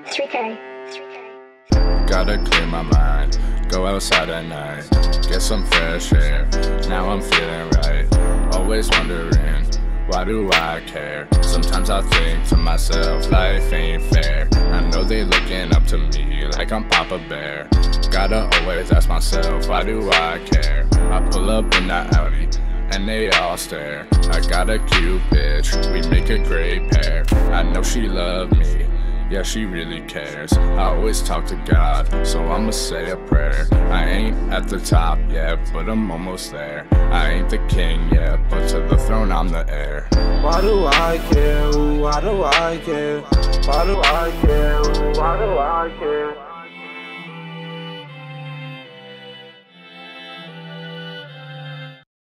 3K. Gotta clear my mind, go outside at night, get some fresh air, now I'm feeling right. Always wondering, why do I care? Sometimes I think to myself, life ain't fair. I know they looking up to me like I'm Papa Bear. Gotta always ask myself, why do I care? I pull up in that Audi and they all stare. I got a cute bitch, we make a great pair. I know she love me, yeah, she really cares. I always talk to God, so I'ma say a prayer. I ain't at the top yet, but I'm almost there. I ain't the king yet, but to the throne I'm the heir. Why do I care? Why do I care? Why do I care? Why do I care?